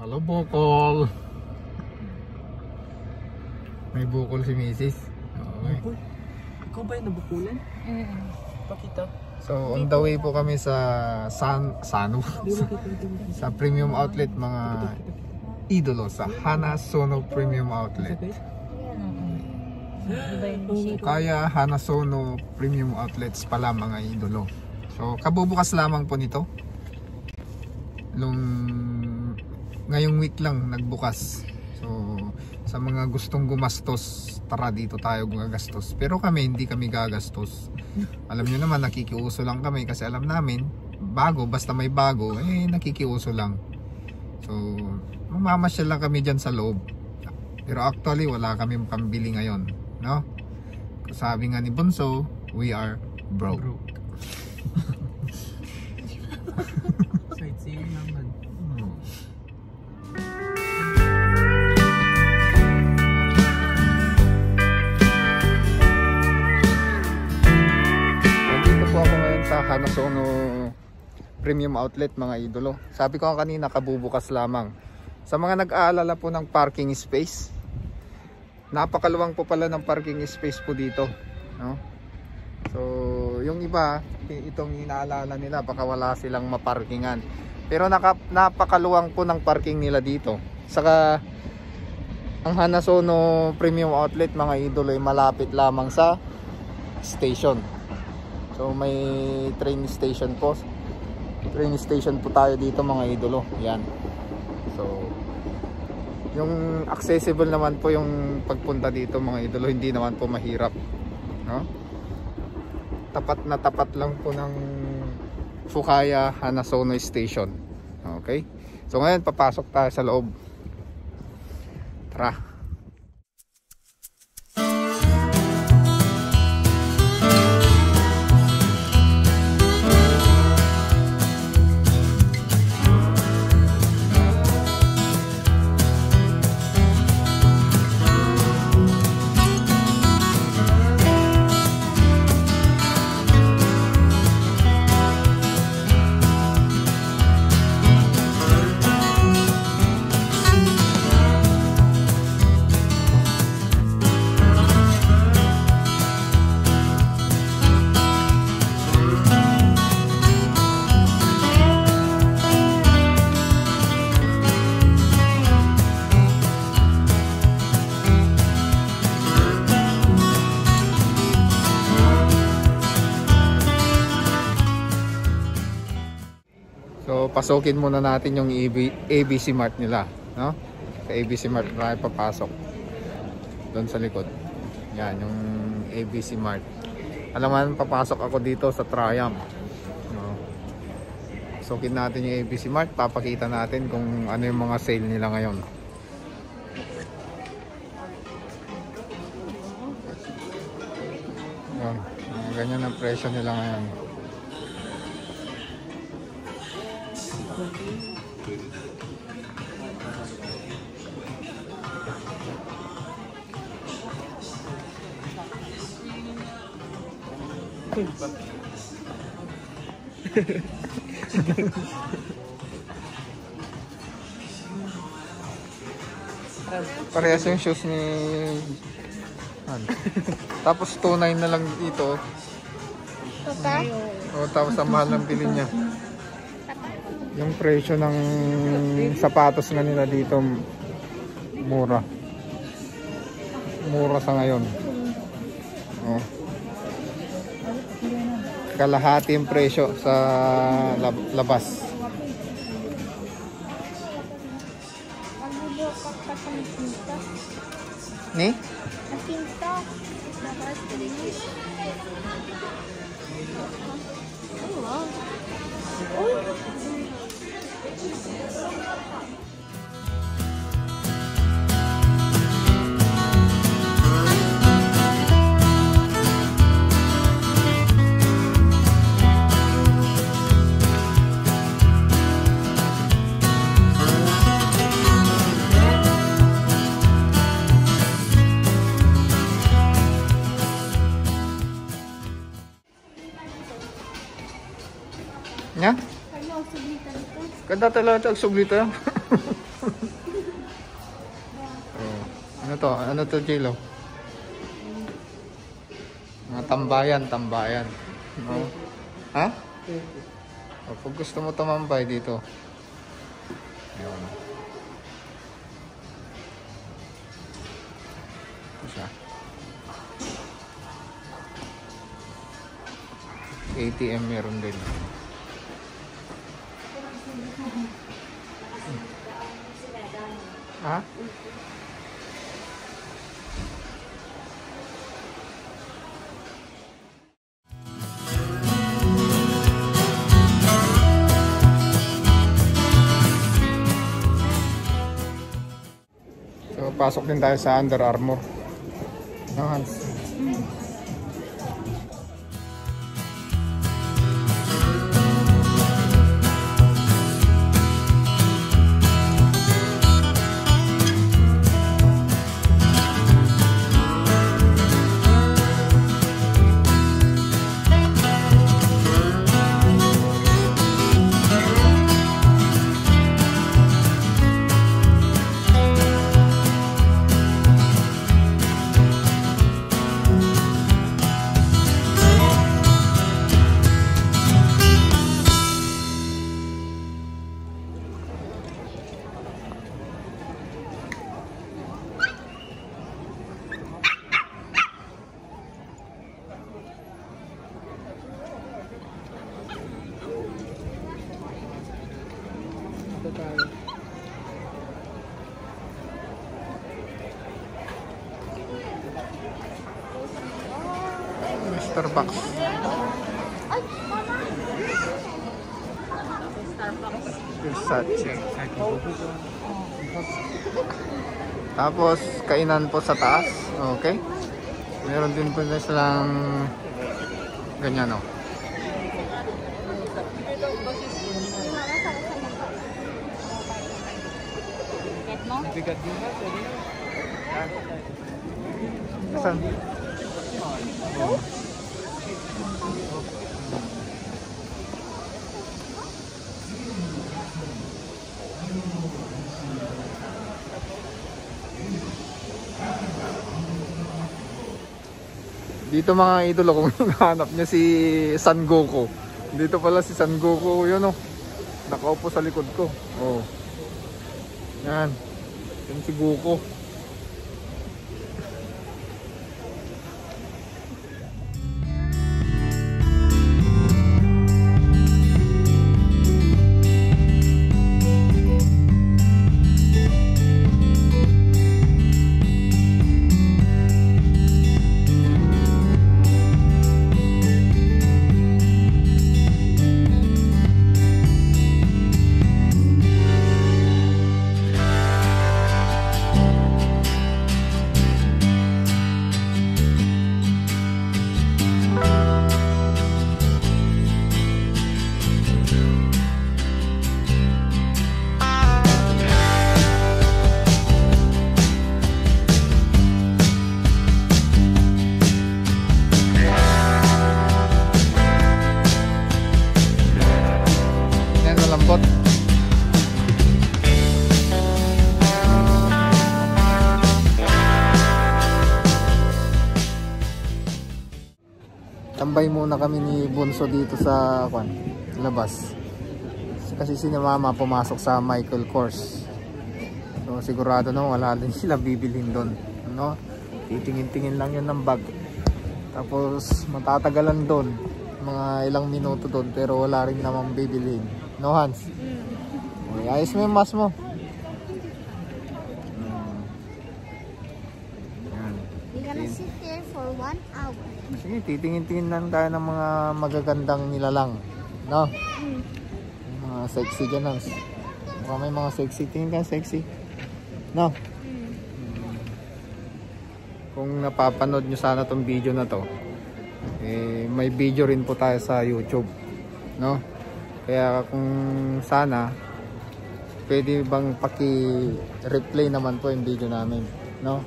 Halo bukol. May bukol si Mrs. Okay. Bukol? Ikaw ba yung nabukulan? Pakita. So on the way po kami sa Sano sa premium outlet mga idolo, sa Hanasono Premium Outlet. Kaya Hanasono Premium Outlets pala mga idolo. So kabubukas lamang po nito. Ngayong week lang nagbukas. So sa mga gustong gumastos, tara dito tayo gagastos. Pero kami hindi kami gagastos. Alam niyo naman nakikiuso lang kami kasi alam namin bago, basta may bago nakikiuso lang. So mamamasyal lang kami dyan sa loob. Pero actually wala kami pambili ngayon, no? Sabi nga ni Bunso, we are broke. Sightseeing naman. Nandito po ako ngayon sa Hanasono Premium Outlet mga idolo. Sabi ko kanina kabubukas lamang. Sa mga nag-aalala po ng parking space, napakaluwang po pala ng parking space po dito, no? So yung iba, itong inaalala nila baka wala silang maparkingan. Pero napakaluwang po ng parking nila dito. Saka ang Hanasono Premium Outlet mga idolo ay malapit lamang sa station. So may train station po. Train station po tayo dito mga idolo. Yan. So yung accessible naman po yung pagpunta dito mga idolo, hindi naman po mahirap, no? Tapat na tapat lang po ng Fukaya Hanasono Station. Okay? So ngayon papasok tayo sa loob. Tara. So pasukin muna natin yung ABC Mart nila, no? Sa ABC Mart tayo papasok. Doon sa likod. Yan yung ABC Mart. Alam mo, papasok ako dito sa Triumph, no? Pasukin natin yung ABC Mart, papakita natin kung ano yung mga sale nila ngayon. Yan, ganyan ang presyo nila ngayon. Parehas yung shoes ni tapos 2.9 na lang dito. O, tapos ang mahal ng bili niya. Yung presyo ng sapatos nga nila dito mura sa ngayon. Oh. Kalahati yung presyo sa labas. Ni? Nya? Kada talaga ito, sublito yan. Oh. Ano to? Ano to, Jilo? Mga tambayan, tambayan. No? Ha? O, pag gusto mo tumambay dito. Ayun. Ito siya. ATM meron din. Ha? So, pasok din tayo sa Under Armour. No, Hans? Starbucks. Versace. Tapos kainan po sa taas. Okay. Meron din po na silang ganyan, oh. Saan? Oh. Dito mga idolo, kung hinahanap niya si Son Goku. Dito pala si Son Goku, yun oh. Nakaupo sa likod ko. Oh. Yan. Yan si Goku. Lambot. Tambay muna kami ni Bunso dito sa labas. Kasi si Mama pumasok sa Michael Kors. So sigurado na wala din sila bibilhin doon, no? Titingin-tingin lang 'yan ng bag. Tapos matatagalan doon, mga ilang minuto doon, pero wala rin namang bibilhin. No, Hans? Okay, ayos mo yung mask mo. Yan. We're gonna sit there for 1 hour. Sige, titingin-tingin lang tayo ng mga magagandang nilalang. No? Mga sexy dyan, Hans. Baka may mga sexy. Tingin ka, sexy. No? Kung napapanood nyo sana tong video na to, eh, may video rin po tayo sa YouTube. No? Kaya kung sana pwede bang paki-replay naman po yung video namin, no?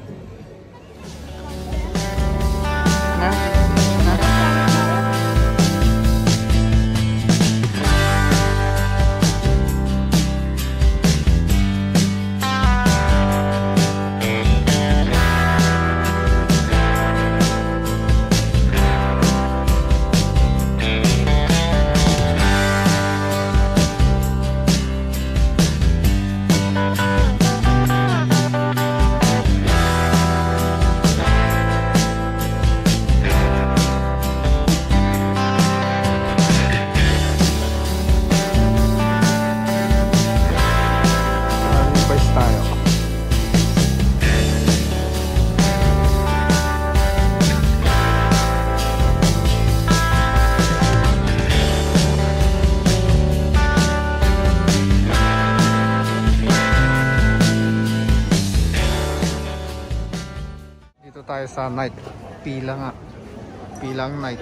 tayo sa night. Pila nga. Pilang night.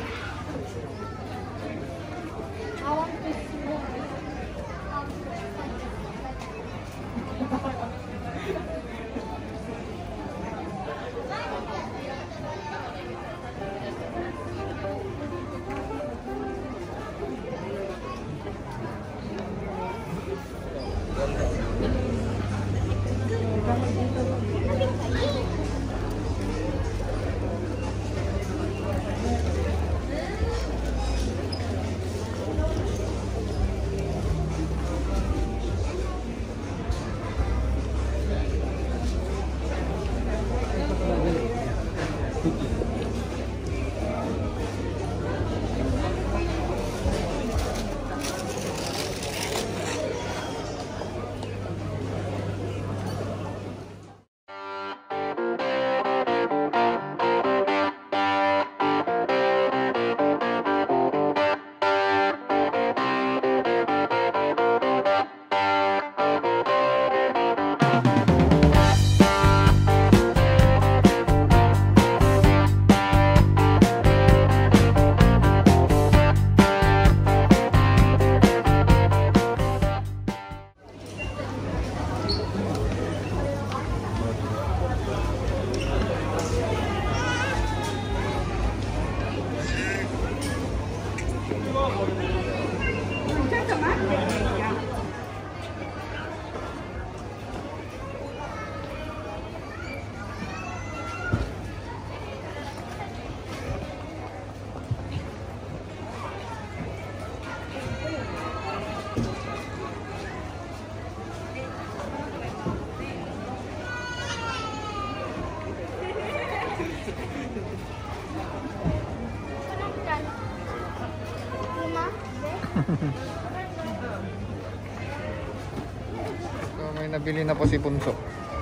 So may nabili na po si Bunso.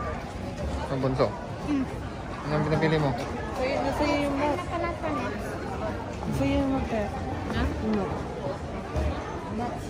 Ang Bunso. Ano ang pinabili mo? Sa'yo yung mat. Sa'yo yung mat. Ha? Mat.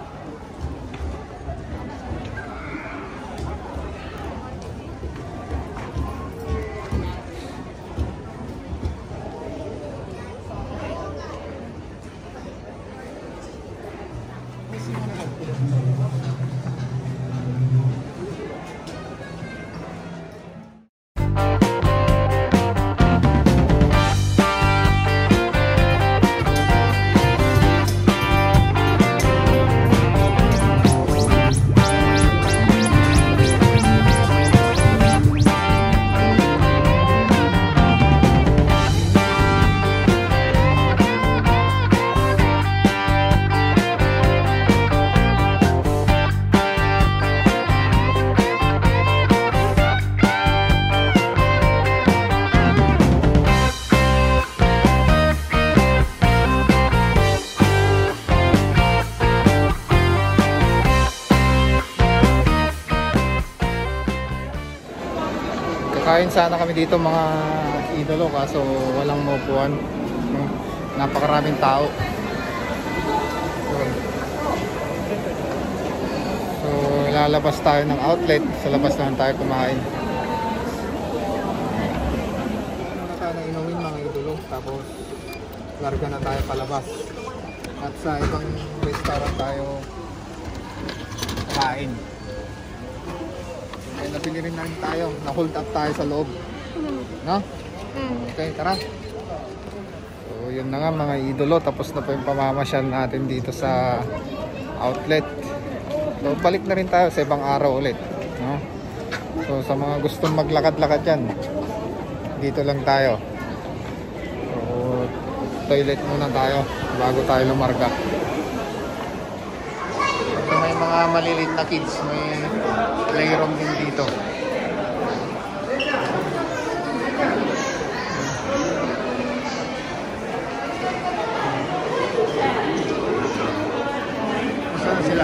Kain sana kami dito mga idolo kaso walang maupuan. Napakaraming tao. So lalabas tayo ng outlet. Sa labas naman tayo kumain. Muna tayo na inumin mga idolo. Tapos larga na tayo palabas. At sa ibang restaurant tayo kain. Okay, napili rin na rin tayo. Na-hold up tayo sa loob. No? Okay, tara. So, yun na nga mga idolo. Tapos na po yung pamamasyal natin dito sa outlet. So, balik na rin tayo sa ibang araw ulit. No? So, sa mga gustong maglakad-lakad dyan, dito lang tayo. So, toilet muna tayo bago tayo lumarga. So, may mga maliliit na kids. May playroom din dito. Saan sila?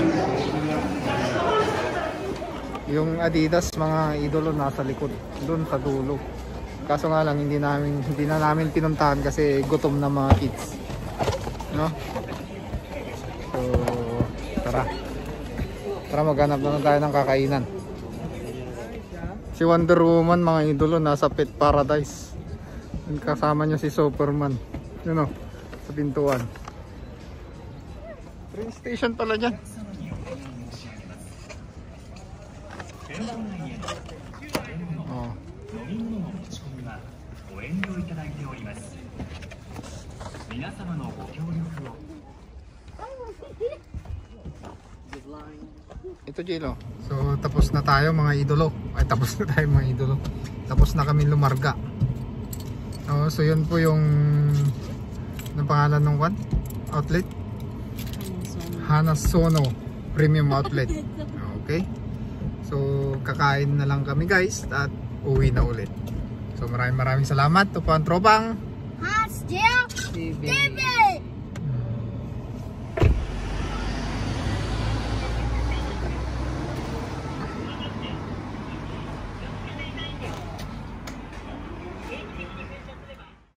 Yung Adidas mga idolo nasa likod, doon sa dulo. Kaso nga lang hindi na namin pinuntahan kasi gutom na mga kids. No? So, tara. Tara maghanap na tayo ng kakainan. Si Wonder Woman mga idolo nasa Pet Paradise. Kasama niya si Superman. Yun o, sa pintuan. Train station pala dyan. Oh. Ito Jilo. So tapos na tayo mga idolo. Ay tapos na tayo mga idolo. Tapos na kami lumarga. Oh, so yun po yung pangalan ng outlet? Hanasono Premium Outlet. Okay. So kakain na lang kami guys at uwi na ulit. So maraming salamat. Ito po ang tropang Hasjel TV.